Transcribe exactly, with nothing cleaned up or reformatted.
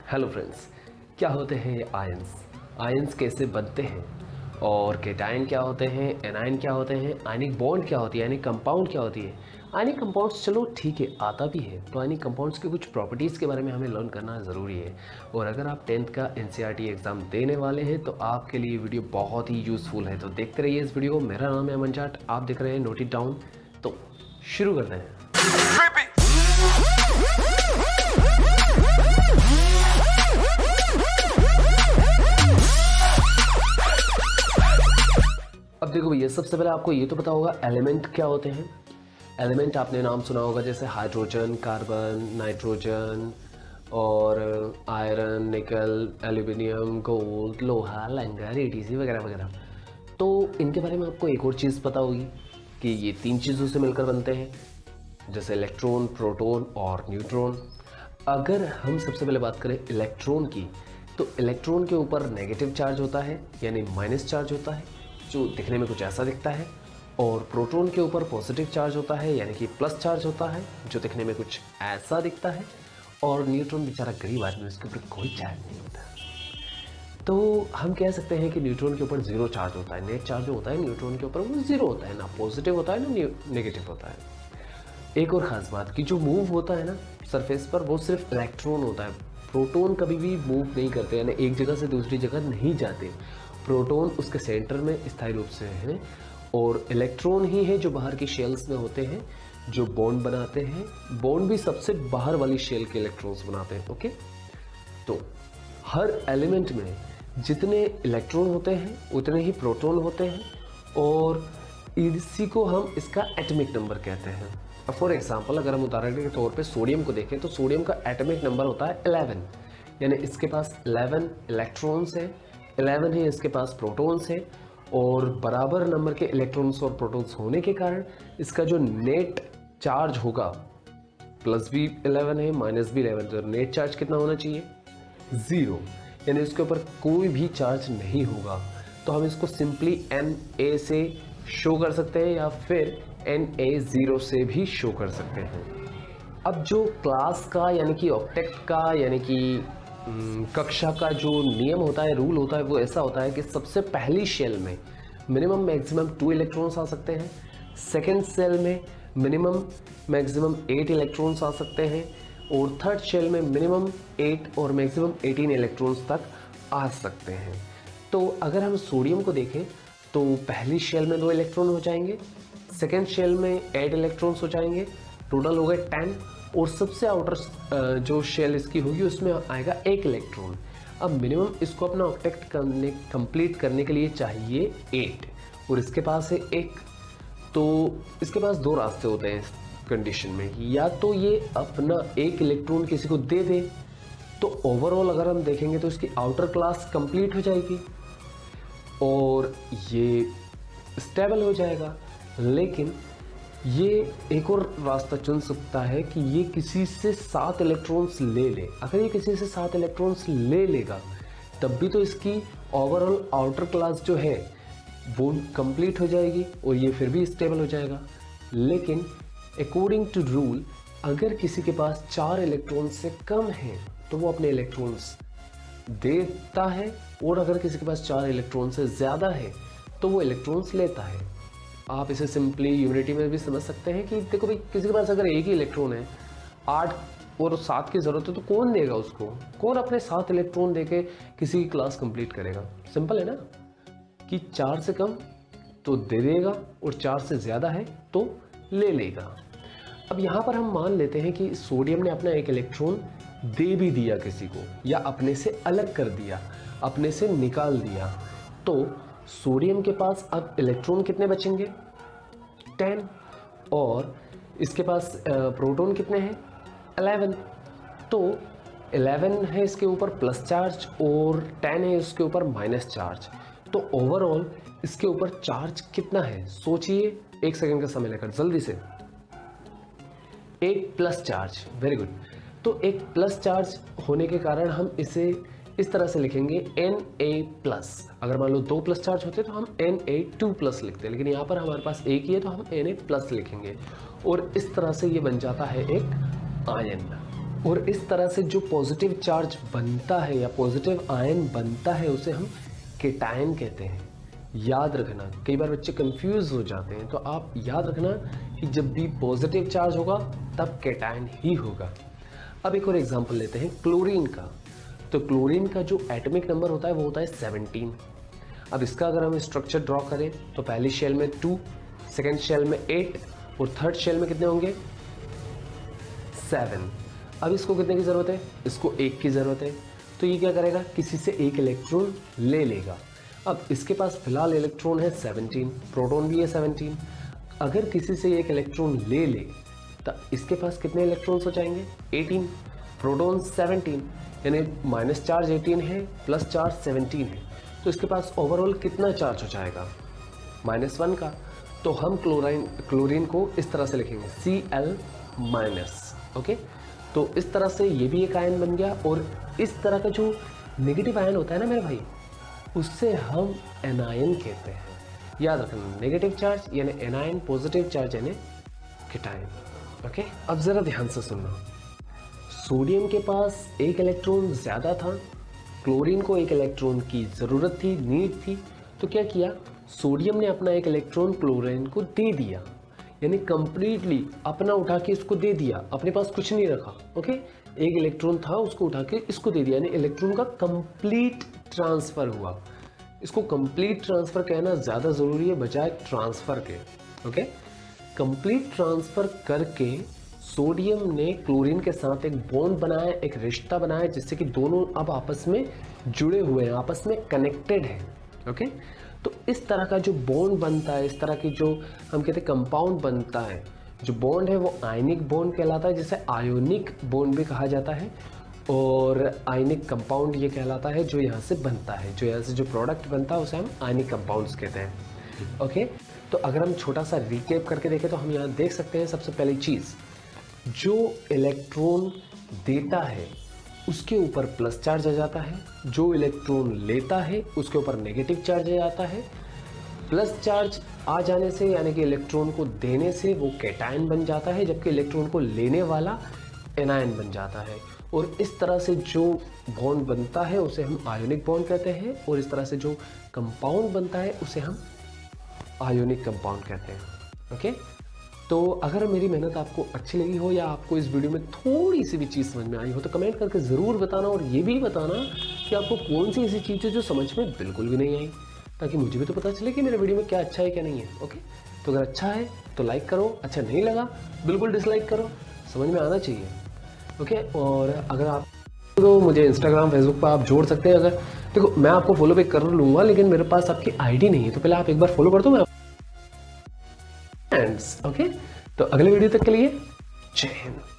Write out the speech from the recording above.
Hello friends, क्या होते हैं ये आयंस? आयंस कैसे बनते हैं और केटायन क्या होते हैं, एनायन क्या होते हैं, आयनिक बॉन्ड क्या होती है, यानी कंपाउंड क्या होती है। आयनिक कंपाउंड्स चलो ठीक है, आता भी है, तो आयनिक कंपाउंड्स के कुछ प्रॉपर्टीज़ के बारे में हमें लर्न करना ज़रूरी है। और अगर आप टेंथ का एनसीईआरटी एग्ज़ाम देने वाले हैं तो आपके लिए वीडियो बहुत ही यूज़फुल है, तो देखते रहिए इस वीडियो को। मेरा नाम है अमन जाट, आप देख रहे हैं नोट इट डाउन। तो शुरू करते हैं। अब देखो भैया, सबसे पहले आपको ये तो पता होगा एलिमेंट क्या होते हैं। एलिमेंट आपने नाम सुना होगा, जैसे हाइड्रोजन, कार्बन, नाइट्रोजन और आयरन, निकल, एल्यूमिनियम, गोल्ड, लोहा, लंगर, एटीसी वगैरह वगैरह। तो इनके बारे में आपको एक और चीज़ पता होगी कि ये तीन चीज़ों से मिलकर बनते हैं, जैसे इलेक्ट्रॉन, प्रोटॉन और न्यूट्रॉन। अगर हम सबसे पहले बात करें इलेक्ट्रॉन की, तो इलेक्ट्रॉन के ऊपर नेगेटिव चार्ज होता है, यानी माइनस चार्ज होता है, जो दिखने में कुछ ऐसा दिखता है। और प्रोटॉन के ऊपर पॉजिटिव चार्ज होता है, यानी कि प्लस चार्ज होता है, जो दिखने में कुछ ऐसा दिखता है। और न्यूट्रॉन बेचारा गरीब आदमी, उसके ऊपर कोई चार्ज नहीं होता। तो हम कह सकते हैं कि न्यूट्रॉन के ऊपर जीरो चार्ज होता है। नेट चार्ज जो होता है न्यूट्रॉन के ऊपर वो जीरो होता है, ना पॉजिटिव होता है ना नेगेटिव होता है। एक और ख़ास बात कि जो मूव होता है ना सरफेस पर, वो सिर्फ इलेक्ट्रॉन होता है। प्रोटॉन कभी भी मूव नहीं करते, यानी एक जगह से दूसरी जगह नहीं जाते। प्रोटॉन उसके सेंटर में स्थायी रूप से है, और इलेक्ट्रॉन ही है जो बाहर की शेल्स में होते हैं, जो बॉन्ड बनाते हैं। बॉन्ड भी सबसे बाहर वाली शेल के इलेक्ट्रॉन्स बनाते हैं। ओके, तो हर एलिमेंट में जितने इलेक्ट्रॉन होते हैं उतने ही प्रोटॉन होते हैं, और इसी को हम इसका एटॉमिक नंबर कहते हैं। फॉर एग्जांपल, अगर हम उदाहरण के तौर पे सोडियम को देखें, तो सोडियम का एटॉमिक नंबर होता है इलेवन, यानी इसके पास इलेवन इलेक्ट्रॉन्स है, इलेवन ही इसके पास प्रोटॉन्स है। और बराबर नंबर के इलेक्ट्रॉन्स और प्रोटॉन्स होने के कारण इसका जो नेट चार्ज होगा, प्लस भी इलेवन है माइनस भी इलेवन, तो नेट चार्ज कितना होना चाहिए? ज़ीरो, यानी इसके ऊपर कोई भी चार्ज नहीं होगा। तो हम इसको सिंपली एन ए से शो कर सकते हैं, या फिर एन ए ज़ीरो से भी शो कर सकते हैं। अब जो क्लास का यानी कि ऑब्जेक्ट का यानी कि कक्षा का जो नियम होता है, रूल होता है, वो ऐसा होता है कि सबसे पहली शेल में मिनिमम मैक्सिमम टू इलेक्ट्रॉन्स आ सकते हैं, सेकेंड शेल में मिनिमम मैक्सिमम एट इलेक्ट्रॉन्स आ सकते हैं, और थर्ड शेल में मिनिमम एट और मैक्सिमम एटीन इलेक्ट्रॉन्स तक आ सकते हैं। तो अगर हम सोडियम को देखें तो पहली शेल में दो इलेक्ट्रॉन हो जाएंगे, सेकेंड शेल में एट इलेक्ट्रॉन्स हो जाएंगे, टोटल हो गए टेन, और सबसे आउटर जो शेल इसकी होगी उसमें आएगा एक इलेक्ट्रॉन। अब मिनिमम इसको अपना ऑब्जेक्ट करने कंप्लीट करने के लिए चाहिए एट, और इसके पास है एक। तो इसके पास दो रास्ते होते हैं इस कंडीशन में, या तो ये अपना एक इलेक्ट्रॉन किसी को दे दे, तो ओवरऑल अगर हम देखेंगे तो इसकी आउटर क्लास कंप्लीट हो जाएगी और ये स्टेबल हो जाएगा। लेकिन ये एक और रास्ता चुन सकता है कि ये किसी से सात इलेक्ट्रॉन्स ले ले। अगर ये किसी से सात इलेक्ट्रॉन्स ले लेगा तब भी तो इसकी ओवरऑल आउटर क्लास जो है वो कंप्लीट हो जाएगी और ये फिर भी स्टेबल हो जाएगा। लेकिन अकॉर्डिंग टू रूल, अगर किसी के पास चार इलेक्ट्रॉन से कम है तो वो अपने इलेक्ट्रॉन्स देता है, और अगर किसी के पास चार इलेक्ट्रॉन से ज़्यादा है तो वो इलेक्ट्रॉन्स लेता है। आप इसे सिंपली यूनिटी में भी समझ सकते हैं कि देखो भाई, किसी के पास अगर एक ही इलेक्ट्रॉन है, आठ और सात की ज़रूरत है, तो कौन देगा उसको? कौन अपने सात इलेक्ट्रॉन देके किसी की क्लास कंप्लीट करेगा? सिंपल है ना, कि चार से कम तो दे देगा और चार से ज़्यादा है तो ले लेगा। अब यहाँ पर हम मान लेते हैं कि सोडियम ने अपना एक इलेक्ट्रॉन दे भी दिया किसी को, या अपने से अलग कर दिया, अपने से निकाल दिया। तो सोडियम के पास अब इलेक्ट्रॉन कितने बचेंगे? टेन, और इसके पास प्रोटॉन कितने हैं? इलेवन। तो इलेवन है इसके ऊपर प्लस चार्ज और टेन है इसके ऊपर माइनस चार्ज। तो ओवरऑल इसके ऊपर चार्ज कितना है? सोचिए, एक सेकंड का समय लेकर जल्दी से। एक प्लस चार्ज, वेरी गुड। तो एक प्लस चार्ज होने के कारण हम इसे इस तरह से लिखेंगे एन ए प्लस। अगर मान लो दो प्लस चार्ज होते तो हम एन ए टू प्लस लिखते हैं, लेकिन यहाँ पर हमारे पास एक ही है तो हम एन ए प्लस लिखेंगे, और इस तरह से ये बन जाता है एक आयन। और इस तरह से जो पॉजिटिव चार्ज बनता है या पॉजिटिव आयन बनता है उसे हम केटायन कहते हैं। याद रखना, कई बार बच्चे कंफ्यूज हो जाते हैं, तो आप याद रखना कि जब भी पॉजिटिव चार्ज होगा तब केटायन ही होगा। अब एक और एग्जांपल लेते हैं क्लोरीन का। तो क्लोरीन का जो एटॉमिक नंबर होता है वो होता है सेवनटीन। अब इसका अगर हम स्ट्रक्चर ड्रॉ करें तो पहली शेल में टू, सेकेंड शेल में एट और थर्ड शेल में कितने होंगे? सेवन। अब इसको कितने की ज़रूरत है? इसको एक की ज़रूरत है। तो ये क्या करेगा? किसी से एक इलेक्ट्रॉन ले लेगा। अब इसके पास फिलहाल इलेक्ट्रॉन है सेवनटीन, प्रोटॉन भी है सेवनटीन। अगर किसी से एक इलेक्ट्रॉन ले ले तो इसके पास कितने इलेक्ट्रॉन्स हो जाएंगे? एटीन। प्रोटॉन सेवनटीन, यानी माइनस चार्ज एटीन है, प्लस चार्ज सेवनटीन है, तो इसके पास ओवरऑल कितना चार्ज हो जाएगा? माइनस वन का। तो हम क्लोराइन क्लोरीन को इस तरह से लिखेंगे सी एल माइनस। ओके, तो इस तरह से ये भी एक आयन बन गया। और इस तरह का जो नेगेटिव आयन होता है ना मेरे भाई, उससे हम एनायन कहते हैं। याद रखना, नेगेटिव चार्ज यानी एनायन, पॉजिटिव चार्ज यानी केटायन। ओके, अब जरा ध्यान से सुनना। सोडियम के पास एक इलेक्ट्रॉन ज़्यादा था, क्लोरीन को एक इलेक्ट्रॉन की ज़रूरत थी, नीड थी, तो क्या किया? सोडियम ने अपना एक इलेक्ट्रॉन क्लोरीन को दे दिया, यानी कंप्लीटली अपना उठा के इसको दे दिया, अपने पास कुछ नहीं रखा। ओके, एक इलेक्ट्रॉन था उसको उठा के इसको दे दिया, यानी इलेक्ट्रॉन का कंप्लीट ट्रांसफ़र हुआ। इसको कंप्लीट ट्रांसफ़र कहना ज़्यादा ज़रूरी है बजाय ट्रांसफ़र के। ओके, कंप्लीट ट्रांसफ़र करके सोडियम ने क्लोरीन के साथ एक बॉन्ड बनाया, एक रिश्ता बनाया, जिससे कि दोनों अब आपस में जुड़े हुए हैं, आपस में कनेक्टेड हैं। ओके, तो इस तरह का जो बॉन्ड बनता है, इस तरह की जो हम कहते हैं कंपाउंड बनता है, जो बॉन्ड है वो आयनिक बॉन्ड कहलाता है, जिसे आयोनिक बॉन्ड भी कहा जाता है। और आयनिक कंपाउंड ये कहलाता है जो यहाँ से बनता है, जो यहाँ से जो प्रोडक्ट बनता है उसे हम आयनिक कंपाउंड्स कहते हैं। ओके, तो अगर हम छोटा सा रिकैप करके देखें तो हम यहाँ देख सकते हैं, सबसे पहली चीज़, जो इलेक्ट्रॉन देता है उसके ऊपर प्लस चार्ज आ जाता है, जो इलेक्ट्रॉन लेता है उसके ऊपर नेगेटिव चार्ज आ जाता है। प्लस चार्ज आ जाने से यानी कि इलेक्ट्रॉन को देने से वो कैटायन बन जाता है, जबकि इलेक्ट्रॉन को लेने वाला एनायन बन जाता है। और इस तरह से जो बॉन्ड बनता है उसे हम आयोनिक बॉन्ड कहते हैं, और इस तरह से जो कंपाउंड बनता है उसे हम आयोनिक कंपाउंड कहते हैं। ओके, तो अगर मेरी मेहनत आपको अच्छी लगी हो या आपको इस वीडियो में थोड़ी सी भी चीज़ समझ में आई हो तो कमेंट करके ज़रूर बताना, और ये भी बताना कि आपको कौन सी ऐसी चीज़ है जो समझ में बिल्कुल भी नहीं आई, ताकि मुझे भी तो पता चले कि मेरे वीडियो में क्या अच्छा है क्या नहीं है। ओके, तो अगर अच्छा है तो लाइक करो, अच्छा नहीं लगा बिल्कुल डिसलाइक करो, समझ में आना चाहिए। ओके, और अगर आप तो मुझे इंस्टाग्राम फेसबुक पर आप जोड़ सकते हैं। अगर देखो मैं आपको फॉलो बैक कर लूँगा, लेकिन मेरे पास आपकी आईडी नहीं है, तो पहले आप एक बार फॉलो कर दो। मैं ओके, तो अगले वीडियो तक के लिए जय हिंद।